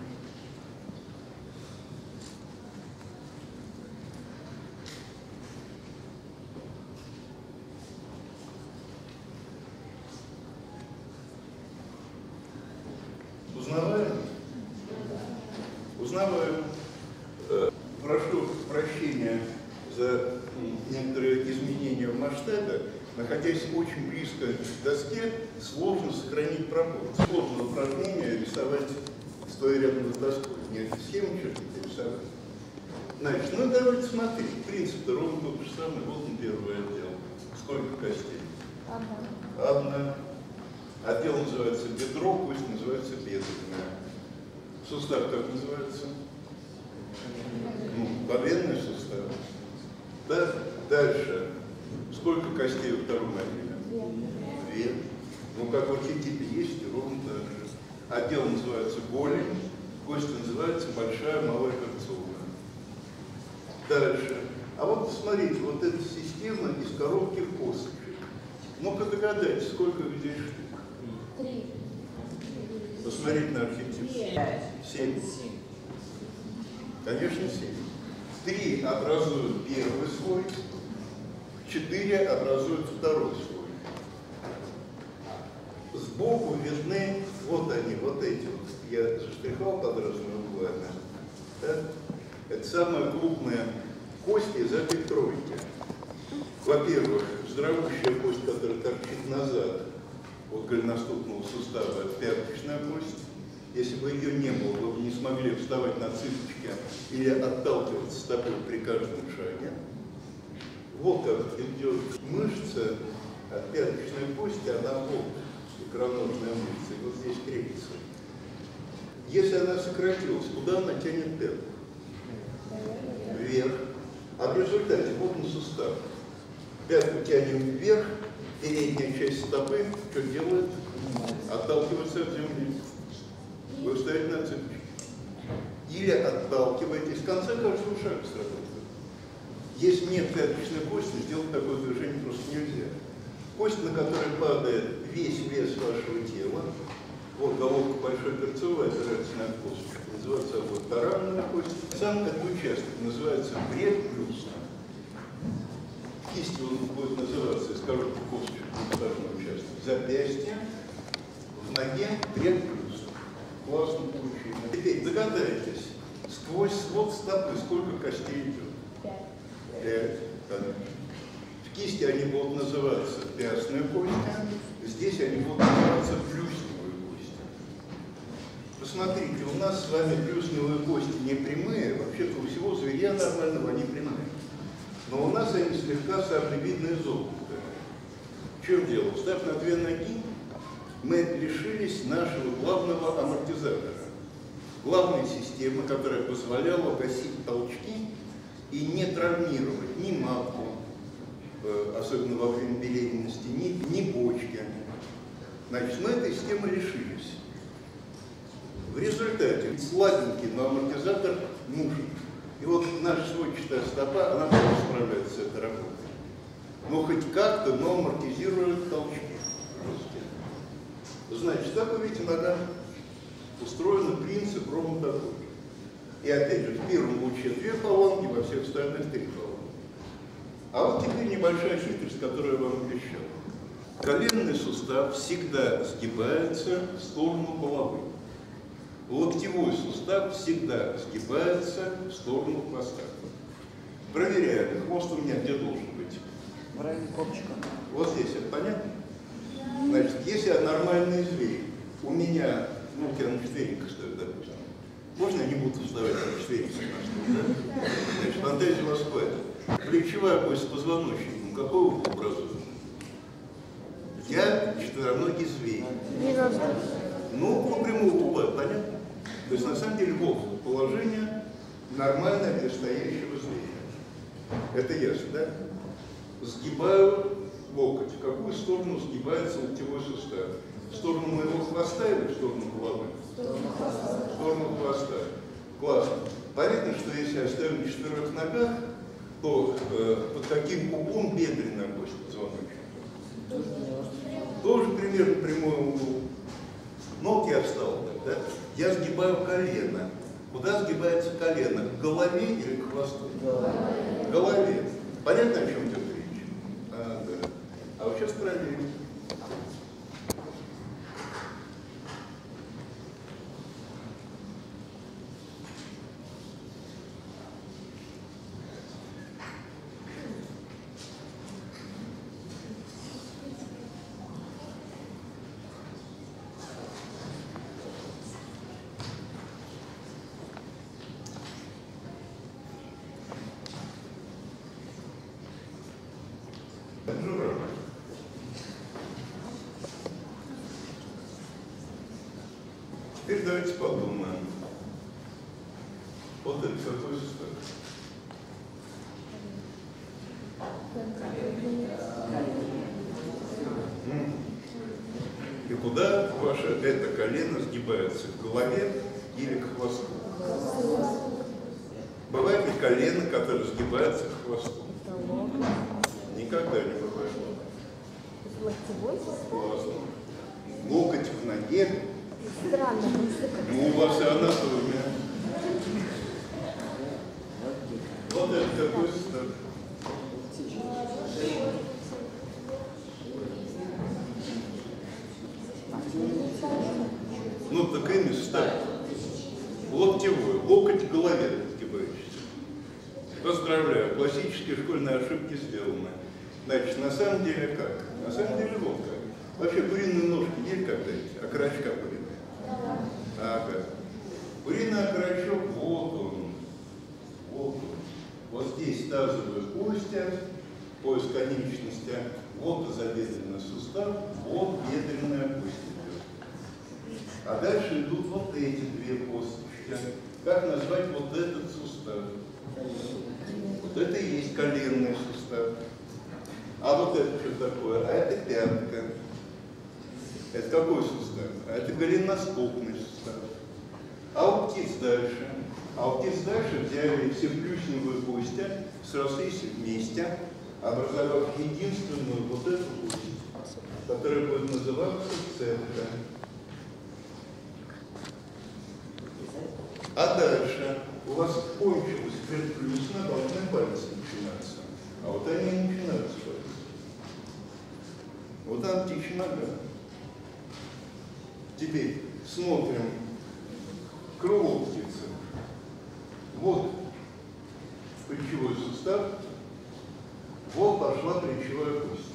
Узнаваем? Узнаваем. Прошу прощения за некоторые изменения в масштабе. Находясь очень близко к доске, сложно сохранить пропорции. Сложно упражнение рисовать, стоя рядом с доской. Мне схему чертить рисовать. Значит, ну давайте смотреть. Принцип-то ровно тот же самый. Вот он, первый отдел. Сколько костей? Одна. Одна. Отдел называется бедро, кость называется бедренная. Сустав как называется? Ну, коленный сустав. Да? Дальше. Сколько костей во втором отделе? Две. Ну, как в архетипе есть, и ровно так же. Отдел называется голень, кость называется большая, малая кольцовая. Дальше. А вот посмотрите, вот эта система из коробки в косточек. Ну-ка догадайтесь, сколько здесь штук? Три. Посмотрите на архетип. Пять. Семь. Конечно, семь. Три образуют первый слой, четыре образуют второй слой. Сбоку видны, вот они, вот эти вот, я заштрихал под разными углами. Да? Это самая крупная кость из этой тройки. Во-первых, здоровущая кость, которая торчит назад от голеностопного сустава, это пяточная кость. Если бы ее не было, вы бы не смогли вставать на цыпочки или отталкиваться стопой при каждом шаге. Вот как идет мышца от пяточной кости, она вот, икроножная мышца, и вот здесь крепится. Если она сократилась, куда она тянет пятку? Вверх. А в результате, вот на сустав. Пятку тянем вверх, передняя часть стопы, что делает? Отталкивается от земли. Вы встаете на цыпочки. или отталкиваетесь, в конце каждого шага сработает. Если нет пяточной кости, сделать такое движение просто нельзя. Кость, на которой падает весь вес вашего тела, вот головка большой перцовой опирается на косточку, называется вот таранная кость. Сам этот участок называется предплюсно. Кисть он будет называться, я скажу по косточку, важный участок, запястье, в ноге предплюсно. Классно получили. Теперь догадайтесь, сквозь свод стопы сколько костей идет? Пять. В кисти они будут называться пястные кости, здесь они будут называться плюсневые кости. Посмотрите, у нас с вами плюсневые кости не прямые, вообще-то у всего зверя нормального они прямые. Но у нас они слегка саблевидные изогнутые. В чем дело? Встав на две ноги, мы лишились нашего главного амортизатора. Главной системы, которая позволяла гасить толчки и не травмировать ни матку, особенно во время беременности, ни, ни почки. Значит, мы этой системы лишились. В результате слабенький, но амортизатор нужен. И вот наша сводчатая стопа, она тоже справляется с этой работой. Но хоть как-то, но амортизирует толчки. Значит, так вы видите, нога устроена, принцип ровно такой же. И опять же, в первом луче две поломки, во всех остальных три поломки. А вот теперь небольшая хитрость, которую я вам обещал. Коленный сустав всегда сгибается в сторону головы. Локтевой сустав всегда сгибается в сторону хвоста. Проверяем. Хвост у меня где должен быть? В районе копчика. Вот здесь. Это понятно? Значит, если я нормальный зверь, у меня, ну, у тебя на четвереньках стоит, допустим. Можно я не буду вставать на четвереньках? Значит, фантазия у вас хватит. Плечевая кость с позвоночником какой угол образует? Я четвероногий зверь. Ну, по прямому угла, понятно? То есть, на самом деле, вот положение нормальное для стоящего зверя. Это ясно, да? Сгибаю локоть. В какую сторону сгибается локтевой сустав? В сторону моего хвоста или в сторону головы? В сторону хвоста. Классно. Понятно, что если я стою на четырех ногах, то э, под каким углом бедренная кость позвоночника? Тоже примерно прямой угол. Ног я встал, да? Я сгибаю колено. Куда сгибается колено? К голове или к хвосту? К голове. Понятно, о чем идет речь? А, да. А вот сейчас проверим. Теперь давайте подумаем. Вот это какой сустав? И куда ваше это колено сгибается? К голове или к хвосту? Бывает ли колено, которое сгибается к хвосту? Никогда не бывает. Классно. Локоть в ноге. Странно. Ну, у вас и анатомия. Вот это какой сустав. Ну, так имя сустав. Локтевой. Локоть в голове сгибающийся. Поздравляю. Классические школьные ошибки сделаны. Значит, на самом деле как? На самом деле вот как. Вообще куриные ножки ели когда-нибудь? Окорочка куриная? Ага. Куриный окорочок, вот он. Вот он. Вот здесь тазовая кость, пояс конечности, вот тазобедренный сустав, вот бедренная кость идет. А дальше идут вот эти две косточки. Как назвать вот этот сустав? Вот это и есть коленный сустав. А вот это что такое? А это пятка. Это какой сустав? А это голеностопный сустав. А вот птиц дальше. А вот здесь дальше взяли все плюсневые кости, срослись вместе, образовав единственную вот эту кость, которая будет называться центра. А дальше у вас кончилось плюсно, должны пальцы начинаться. А вот они не начинаются пальцы. Вот она птичья нога. Теперь смотрим крыло птицы. Вот плечевой сустав, вот пошла плечевая кость.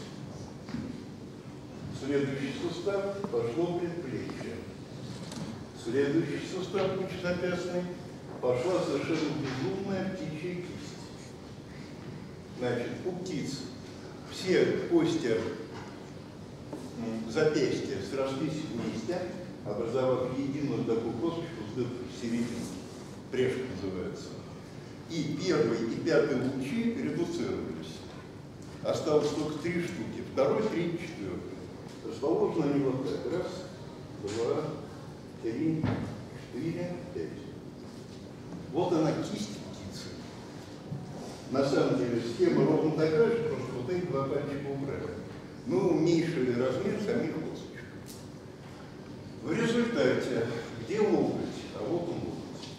Следующий сустав пошло предплечье. Следующий сустав лучезапястный пошла совершенно безумная птичья кисть. Значит, у птиц все кости запястья срослись вместе, образовав единую такую косточку с дыркой в середине. Прешка называется. И первый и пятый лучи редуцировались. Осталось только три штуки. Второй, третий, четвертый. Расположены они вот так. Раз, два, три, четыре, пять. Вот она, кисть птицы. На самом деле схема ровно такая же, просто вот эти два пальчика убрали. Мы уменьшили размер самих косточек. В результате, где локоть? А вот он локоть.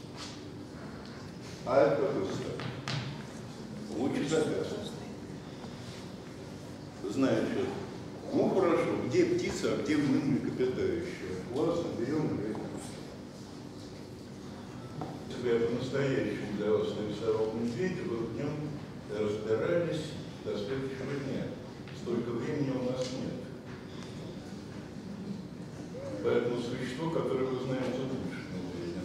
А это какой сустав? Лучезапястный. Значит, ну хорошо, где птица, а где мы млекопитающие? Классно, берем и если бы я по-настоящему для вас нарисовал медведя, вы в нем разбирались до следующего дня. Столько времени у нас нет. Поэтому существо, которое вы знаете лучше медведя.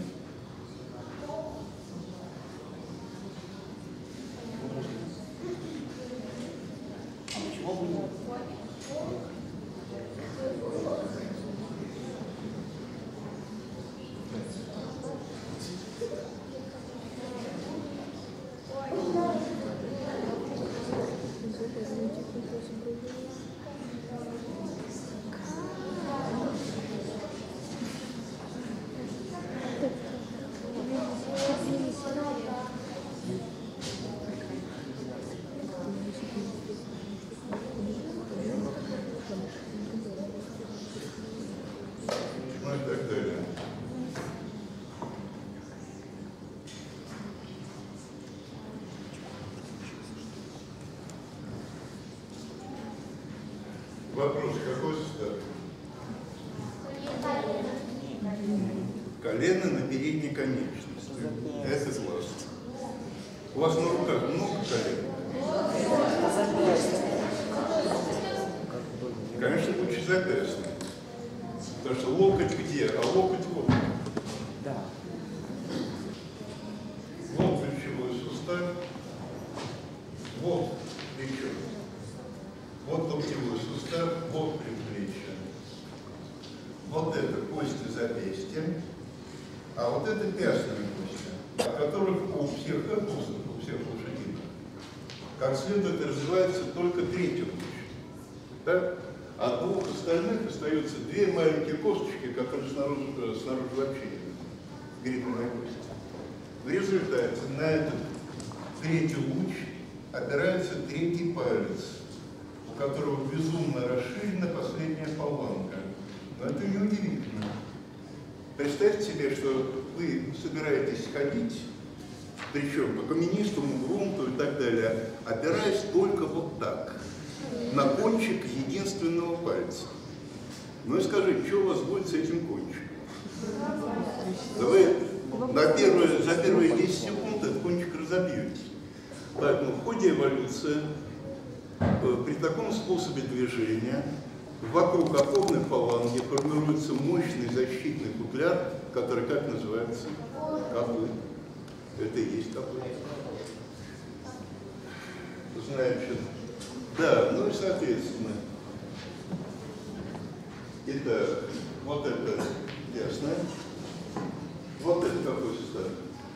А почему бы нет? Ну и так далее. Вопрос, какой сустав? Колено на передней конечности. Это класс. У вас на руках много колен? Конечно, лучезапястный. Потому что локоть где? А локоть вот. Да. Вот плечевой сустав. Вот плечо. Вот локтевой сустав, вот предплечье. Вот это кости запястья, а вот это пястные кости, о которых у всех арбузов, у всех лошадей, как следует, развивается только третий луч. Да? От двух остальных остаются две маленькие косточки, которые снаружи, снаружи вообще нет. Грифельные кости. В результате на этот третий луч опирается третий палец, у которого безумно расширена последняя половинка. Но это неудивительно. Представьте себе, что вы собираетесь ходить, причем по каменистому грунту и так далее, опираясь только вот так, на кончик единственного пальца. Ну и скажите, что у вас будет с этим кончиком? Да вы на первые, за первые десять секунд этот кончик разобьете. Поэтому в ходе эволюции при таком способе движения вокруг опорной фаланги формируется мощный защитный футляр, который как называется? Копыт. Это и есть копыт. Значит, да, ну и соответственно. Итак, вот это ясно. Вот это какой сустав?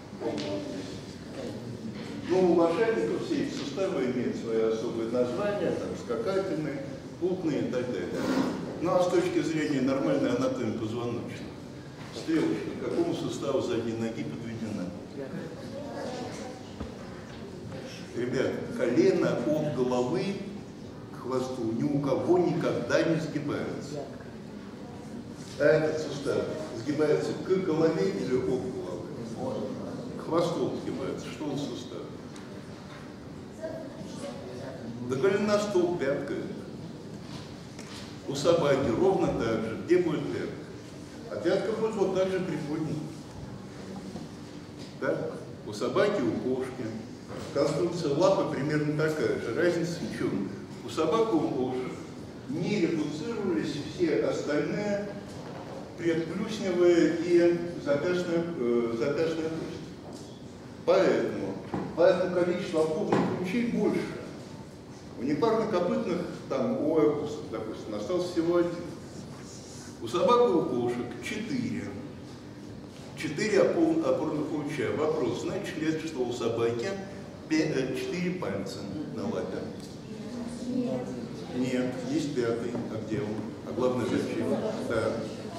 Ну, у лошадников все эти суставы имеют свои особые названия, там, скакательные, путные и так далее. Ну, а с точки зрения нормальной анатомии позвоночника, стрелочка к какому суставу задней ноги подведена? Ребят, колено от головы к хвосту ни у кого никогда не сгибается. А этот сустав сгибается к голове или от головы? К хвосту сгибается. Что он сустав? Да голеностоп, пятка. У собаки ровно так же. Где будет пятка? А пятка будет вот так же приподнята. Да? У собаки, у кошки. Конструкция лапы примерно такая же. Разница в чем? У собак и у кошек не редуцировались все остальные предплюсневые и запястные, э, запястные кости. Поэтому, поэтому количество опорных ключей больше. У непарнокопытных, там, у эбусов, допустим, остался всего один. У собак и у кошек четыре. Четыре опорных ключа. Вопрос, значит ли это, что у собаки четыре пальца на лапе? Нет. Нет, есть пятый. А где он? А главное, зачем? Да.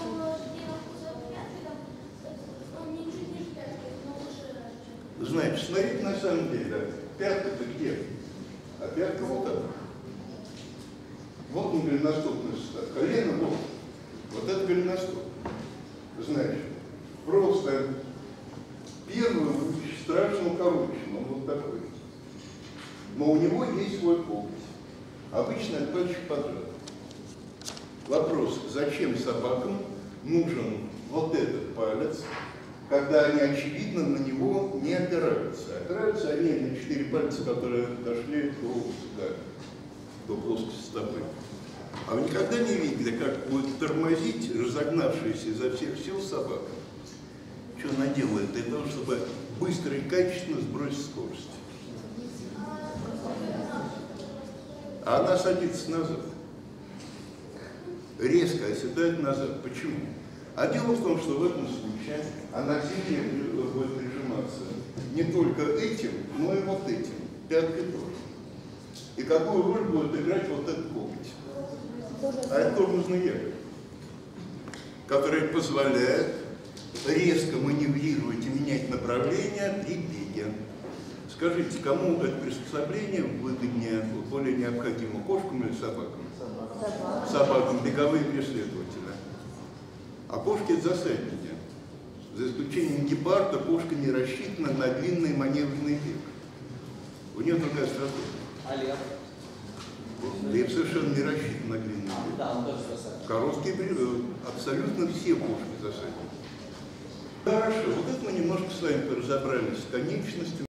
Значит, смотрите, на самом деле, пятка-то где? А пятка вот так. Вот он голеностопный сустав. Колено вот. Вот это голеностоп. Значит, просто первый страшно укорочен, он вот такой. Но у него есть свой коготь. Обычно это пальчик поджат. Вопрос, зачем собакам нужен вот этот палец, когда они, очевидно, на него не опираются. Опираются они на четыре пальца, которые дошли до сюда, до плоскости стопы. А вы никогда не видели, как будет тормозить разогнавшаяся изо всех сил собака? Что она делает для того, чтобы быстро и качественно сбросить скорость? А она садится назад. Резко оседает назад. Почему? А дело в том, что в этом случае она к земле будет прижиматься не только этим, но и вот этим, пяткой тоже. И какую роль будет играть вот этот коготь? А это тоже нужно ягодь, который позволяет резко маневрировать и менять направление при беге. Скажите, кому это приспособление выгоднее, более необходимо, кошкам или собакам? Собакам, беговые преследователи. А кошки — это засадники. За исключением гепарда, кошка не рассчитана на длинный маневренный бег. У нее другая стратегия. А лев? Лев совершенно не рассчитан на длинный бег. Да, он тоже засадник. Короткие, абсолютно все кошки засадники. Хорошо, вот это мы немножко с вами разобрались с конечностями.